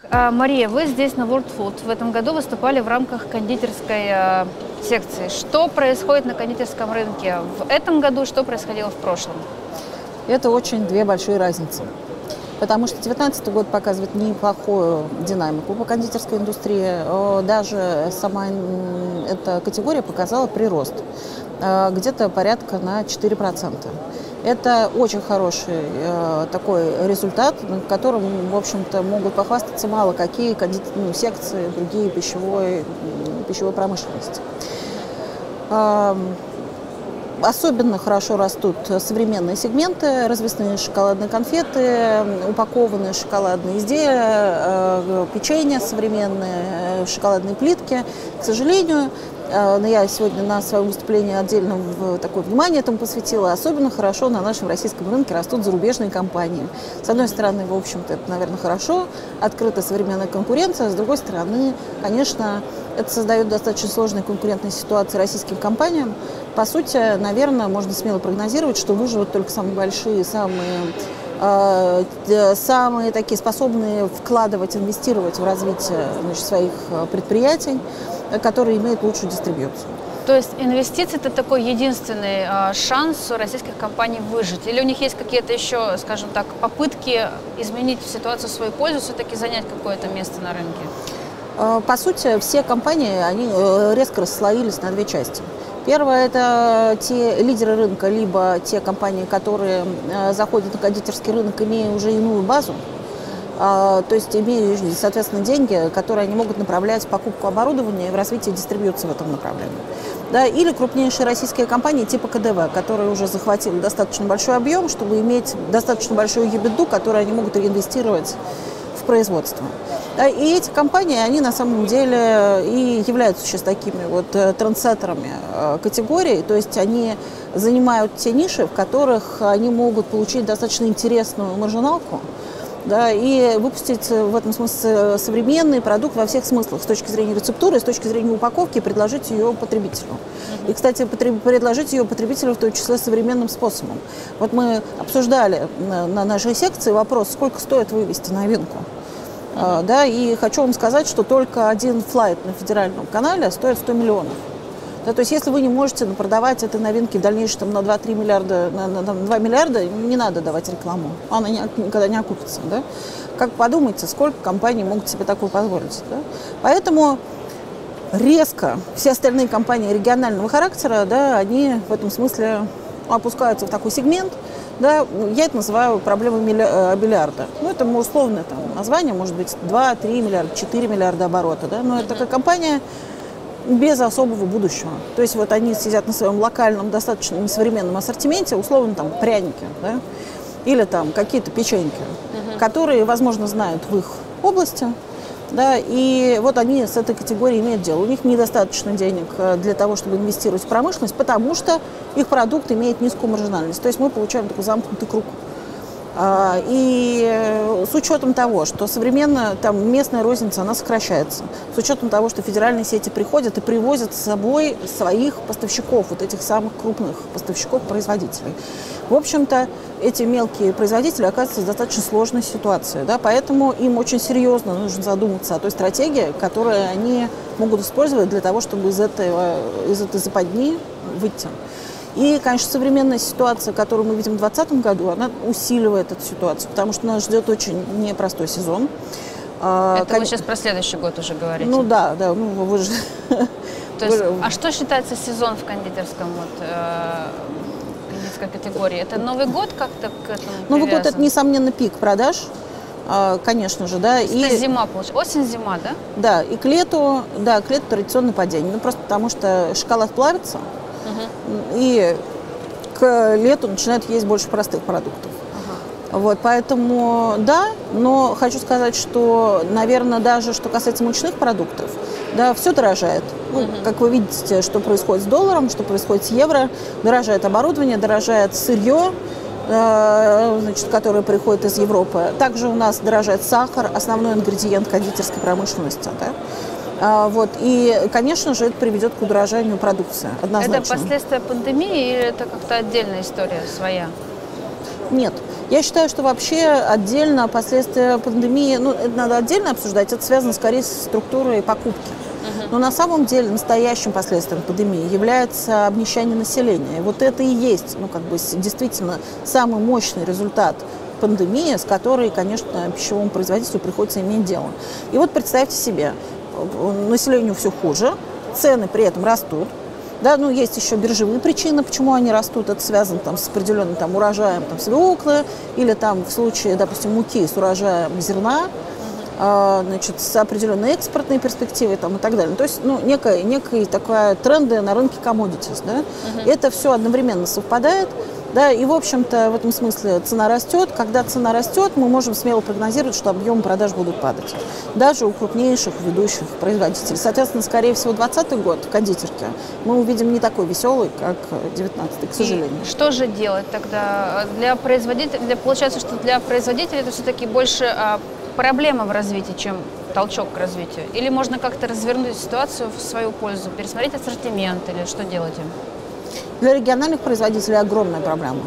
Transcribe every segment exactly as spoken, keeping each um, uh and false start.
А, Мария, вы здесь на World Food в этом году выступали в рамках кондитерской э, секции. Что происходит на кондитерском рынке в этом году, что происходило в прошлом? Это очень две большие разницы. Потому что две тысячи девятнадцатый год показывает неплохую динамику по кондитерской индустрии. Даже сама эта категория показала прирост. Где-то порядка на четыре процента. Это очень хороший э, такой результат, которым, в общем-то, могут похвастаться мало какие ну, секции, другие пищевой, пищевой промышленности. Э, особенно хорошо растут современные сегменты, развесные шоколадные конфеты, упакованные шоколадные изделия, э, печенье современные, шоколадные плитки. К сожалению, но я сегодня на своем выступлении отдельно такое внимание этому посвятила. Особенно хорошо на нашем российском рынке растут зарубежные компании. С одной стороны, в общем-то, это, наверное, хорошо, открыта современная конкуренция. С другой стороны, конечно, это создает достаточно сложные конкурентные ситуации российским компаниям. По сути, наверное, можно смело прогнозировать, что выживут только самые большие, самые... самые такие способные вкладывать, инвестировать в развитие, значит, своих предприятий, которые имеют лучшую дистрибьюцию. То есть инвестиции – это такой единственный э, шанс у российских компаний выжить? Или у них есть какие-то еще, скажем так, попытки изменить ситуацию в свою пользу, все-таки занять какое-то место на рынке? По сути, все компании, они резко расслоились на две части. Первое – это те лидеры рынка, либо те компании, которые заходят на кондитерский рынок, имея уже иную базу, то есть имея, соответственно, деньги, которые они могут направлять в покупку оборудования и в развитие дистрибьюции в этом направлении. Да, или крупнейшие российские компании типа КДВ, которые уже захватили достаточно большой объем, чтобы иметь достаточно большую ебиду, которую они могут реинвестировать в производство. Да, и эти компании, они на самом деле и являются сейчас такими вот трендсеттерами категории, то есть они занимают те ниши, в которых они могут получить достаточно интересную маржиналку, да, и выпустить в этом смысле современный продукт во всех смыслах, с точки зрения рецептуры, с точки зрения упаковки, и предложить ее потребителю. И, кстати, предложить ее потребителю в том числе современным способом. Вот мы обсуждали на нашей секции вопрос, сколько стоит вывести новинку. Uh-huh. Да, и хочу вам сказать, что только один флайт на федеральном канале стоит сто миллионов. Да, то есть если вы не можете продавать этой новинки в дальнейшем там, на два-три миллиарда, на, на, на два миллиарда, не надо давать рекламу, она не, никогда не окупится. Да? Как подумайте, сколько компаний могут себе такое позволить. Да? Поэтому резко все остальные компании регионального характера, да, они в этом смысле опускаются в такой сегмент. Да, я это называю проблемой миллиарда. Ну, это условное там, название, может быть, два-три миллиарда, четыре миллиарда оборота. Да? Но это такая компания без особого будущего. То есть вот они сидят на своем локальном, достаточно несовременном ассортименте, условно там пряники, да? Или там какие-то печеньки, uh-huh. которые, возможно, знают в их области. Да, и вот они с этой категорией имеют дело. У них недостаточно денег для того, чтобы инвестировать в промышленность, потому что их продукт имеет низкую маржинальность. То есть мы получаем такой замкнутый круг. И с учетом того, что современно там местная розница, она сокращается, с учетом того, что федеральные сети приходят и привозят с собой своих поставщиков, вот этих самых крупных поставщиков-производителей. В общем-то, эти мелкие производители оказываются в достаточно сложной ситуации, да, поэтому им очень серьезно нужно задуматься о той стратегии, которую они могут использовать для того, чтобы из, этого, из этой западни выйти. И, конечно, современная ситуация, которую мы видим в двадцатом году, она усиливает эту ситуацию, потому что нас ждет очень непростой сезон. Это Кон... вы сейчас про следующий год уже говорите? Ну да, да, ну вы же... То есть, а что считается сезон в кондитерском, вот, э, кондитерской категории? Это Новый год как-то к этому привязан? Новый год – это, несомненно, пик продаж, конечно же, да. И это зима, получается, осень-зима, да? Да, и к лету, да, к лету традиционное падение, ну просто потому что шоколад плавится, uh-huh. и к лету начинают есть больше простых продуктов. Uh-huh. Вот, поэтому, да, но хочу сказать, что, наверное, даже что касается мучных продуктов, да, все дорожает. Ну, uh-huh. Как вы видите, что происходит с долларом, что происходит с евро, дорожает оборудование, дорожает сырье, значит, которые приходят из Европы. Также у нас дорожает сахар, основной ингредиент кондитерской промышленности. Да? А, вот. И, конечно же, это приведет к удорожанию продукции. Однозначно. Это последствия пандемии или это как-то отдельная история своя? Нет. Я считаю, что вообще отдельно последствия пандемии, ну, это надо отдельно обсуждать, это связано скорее с структурой покупки. Но на самом деле настоящим последствием пандемии является обнищание населения. И вот это и есть, ну, как бы, действительно самый мощный результат пандемии, с которой, конечно, пищевому производителю приходится иметь дело. И вот представьте себе, населению все хуже, цены при этом растут. Да, ну, есть еще биржевые причины, почему они растут. Это связано там, с определенным там, урожаем там, свеклы или там, в случае, допустим, муки с урожаем зерна, э, значит, с определенной экспортной перспективой там, и так далее. То есть ну, некая, некая такая тренды на рынке commodities. Да? Uh-huh. Это все одновременно совпадает. Да, и, в общем-то, в этом смысле цена растет. Когда цена растет, мы можем смело прогнозировать, что объемы продаж будут падать. Даже у крупнейших ведущих производителей. Соответственно, скорее всего, двадцатый год кондитерки мы увидим не такой веселый, как девятнадцатый, к сожалению. И что же делать тогда? Для производителей, для, получается, что для производителей это все-таки больше а, проблема в развитии, чем толчок к развитию? Или можно как-то развернуть ситуацию в свою пользу, пересмотреть ассортимент или что делать им? Для региональных производителей огромная проблема.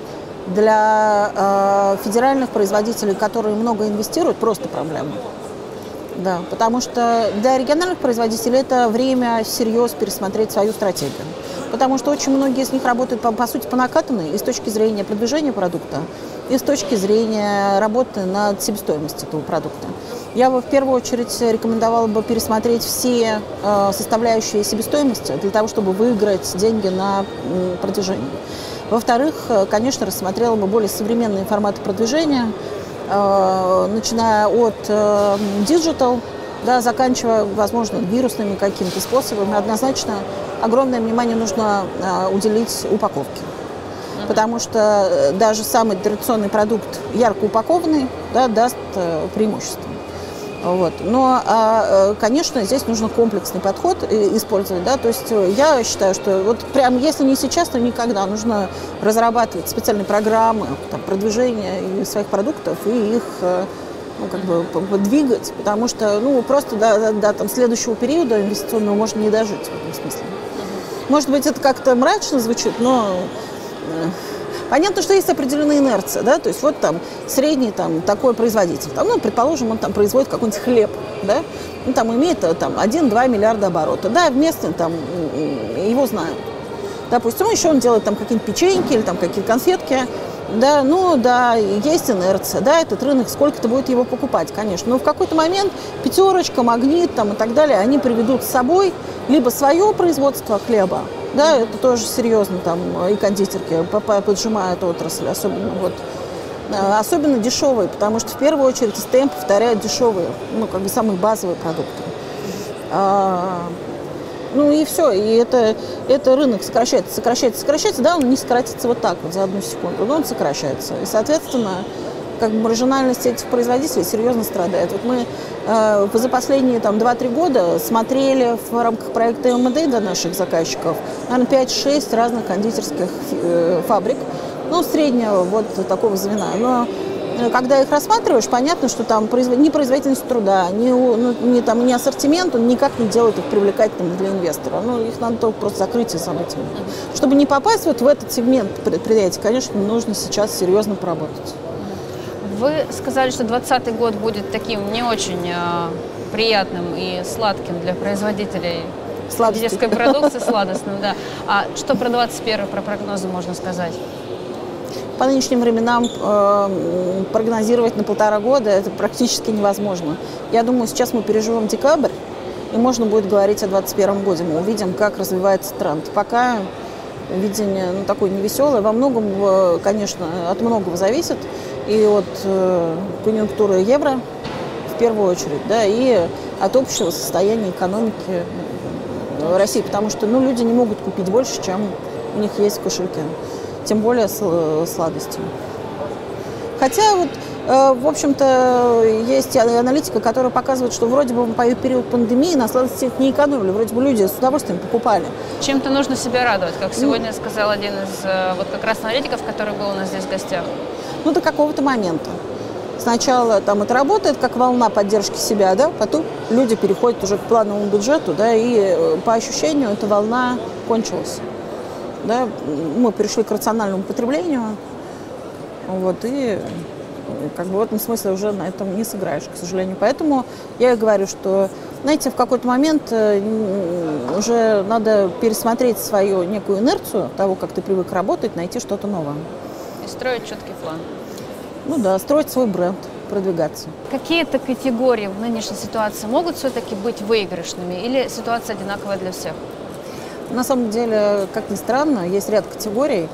Для э, федеральных производителей, которые много инвестируют, просто проблема. Да, потому что для региональных производителей это время всерьез пересмотреть свою стратегию. Потому что очень многие из них работают, по, по сути, по накатанной и с точки зрения продвижения продукта, и с точки зрения работы над себестоимостью этого продукта. Я бы в первую очередь рекомендовала бы пересмотреть все э, составляющие себестоимости для того, чтобы выиграть деньги на э, продвижение. Во-вторых, конечно, рассмотрела бы более современные форматы продвижения, э, начиная от э, digital, да, заканчивая, возможно, вирусными какими-то способами. Однозначно огромное внимание нужно э, уделить упаковке. Потому что даже самый традиционный продукт, ярко упакованный, да, даст э, преимущество. Вот. Но, а, конечно, здесь нужно комплексный подход использовать. Да? То есть я считаю, что вот прям если не сейчас, то никогда нужно разрабатывать специальные программы там, продвижения своих продуктов и их ну, как бы, двигать, потому что ну, просто до, до там, следующего периода инвестиционного можно не дожить в этом смысле. Может быть, это как-то мрачно звучит, но... Понятно, что есть определенная инерция, да, то есть вот там средний там такой производитель, там, ну, предположим, он там производит какой-нибудь хлеб, да, ну, там имеет там один-два миллиарда оборота, да, в местном там его знают. Допустим, еще он делает там какие-нибудь печеньки или там какие-то конфетки, да, ну, да, есть инерция, да, этот рынок, сколько-то будет его покупать, конечно, но в какой-то момент пятерочка, магнит там и так далее, они приведут с собой либо свое производство хлеба, да, это тоже серьезно, там, и кондитерки поджимают отрасль, особенно, вот, особенно дешевые, потому что в первую очередь эс тэ эм повторяет дешевые, ну, как бы самые базовые продукты. А, ну и все, и это, это рынок сокращается, сокращается, сокращается, да, он не сократится вот так вот за одну секунду, но он сокращается, и, соответственно, как бы маржинальность этих производителей серьезно страдает. Вот мы э, за последние там, два-три года смотрели в рамках проекта эм энд эй для наших заказчиков, наверное, пять-шесть разных кондитерских э, фабрик, ну, среднего вот такого звена. Но э, когда их рассматриваешь, понятно, что там производ... ни производительность труда, ни, ну, ни, там, ни ассортимент, он никак не делает их привлекательными для инвестора. Ну, их надо только просто закрыть и события. Чтобы не попасть вот в этот сегмент предприятий, конечно, нужно сейчас серьезно поработать. Вы сказали, что двадцатый год будет таким не очень э, приятным и сладким для производителей кондитерской продукции, сладостным, да. А что про двадцать первый, про прогнозы можно сказать? По нынешним временам э, прогнозировать на полтора года это практически невозможно. Я думаю, сейчас мы переживем декабрь, и можно будет говорить о двадцать первом годе. Мы увидим, как развивается тренд. Пока видение ну, такое невеселое. Во многом, конечно, от многого зависит. И от э, конъюнктуры евро, в первую очередь, да, и от общего состояния экономики России. Потому что ну, люди не могут купить больше, чем у них есть в кошельке. Тем более с, сладости. Хотя, вот, э, в общем-то, есть аналитика, которая показывает, что вроде бы по период пандемии на сладостях не экономили. Вроде бы люди с удовольствием покупали. Чем-то нужно себя радовать, как сегодня ну, сказал один из вот как раз аналитиков, который был у нас здесь в гостях. Ну, до какого-то момента. Сначала там это работает как волна поддержки себя, да, потом люди переходят уже к плановому бюджету, да, и по ощущению эта волна кончилась. Да. Мы перешли к рациональному потреблению. Вот, и как бы в этом смысле уже на этом не сыграешь, к сожалению. Поэтому я и говорю, что, знаете, в какой-то момент уже надо пересмотреть свою некую инерцию того, как ты привык работать, найти что-то новое. И строить четкий план. Ну да, строить свой бренд, продвигаться. Какие-то категории в нынешней ситуации могут все-таки быть выигрышными или ситуация одинаковая для всех? На самом деле, как ни странно, есть ряд категорий,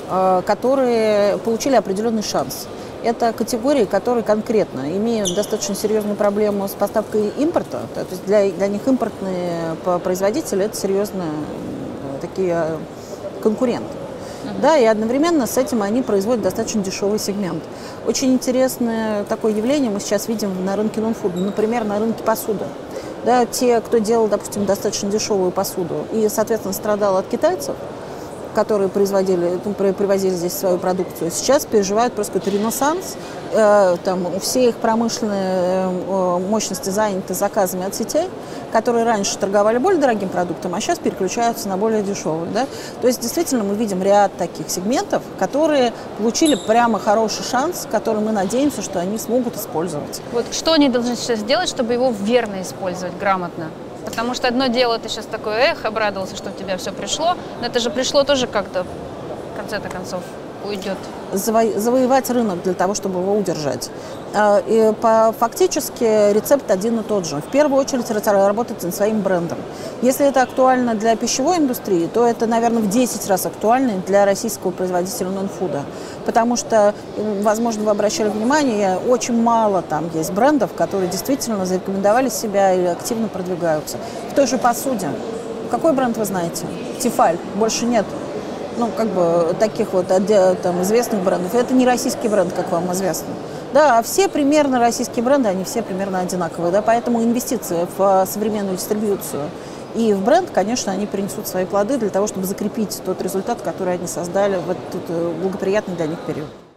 которые получили определенный шанс. Это категории, которые конкретно имеют достаточно серьезную проблему с поставкой импорта. То есть для, для них импортные производители – это серьезные такие конкуренты. Uh-huh. Да, и одновременно с этим они производят достаточно дешевый сегмент. Очень интересное такое явление мы сейчас видим на рынке нон-фуда, например, на рынке посуды. Да, те, кто делал, допустим, достаточно дешевую посуду и, соответственно, страдал от китайцев, которые производили, ну, привозили здесь свою продукцию, сейчас переживают просто какой-то ренессанс. Э, там, все их промышленные э, мощности заняты заказами от сетей, которые раньше торговали более дорогим продуктом, а сейчас переключаются на более дешевые. Да? То есть, действительно, мы видим ряд таких сегментов, которые получили прямо хороший шанс, который мы надеемся, что они смогут использовать. Вот что они должны сейчас сделать, чтобы его верно использовать, грамотно? Потому что одно дело, ты сейчас такой, эх, обрадовался, что у тебя все пришло, но это же пришло тоже как-то, в конце-то концов, уйдет. Заво- завоевать рынок для того, чтобы его удержать. И по, фактически рецепт один и тот же. В первую очередь работать над своим брендом. Если это актуально для пищевой индустрии, то это, наверное, в десять раз актуально для российского производителя нон-фуда. Потому что, возможно, вы обращали внимание, очень мало там есть брендов, которые действительно зарекомендовали себя и активно продвигаются. В той же посуде. Какой бренд вы знаете? Тефаль. Больше нет. Ну, как бы таких вот там, известных брендов. Это не российский бренд, как вам известно. Да, а все примерно российские бренды, они все примерно одинаковые. Да, поэтому инвестиции в современную дистрибьюцию и в бренд, конечно, они принесут свои плоды для того, чтобы закрепить тот результат, который они создали в этот благоприятный для них период.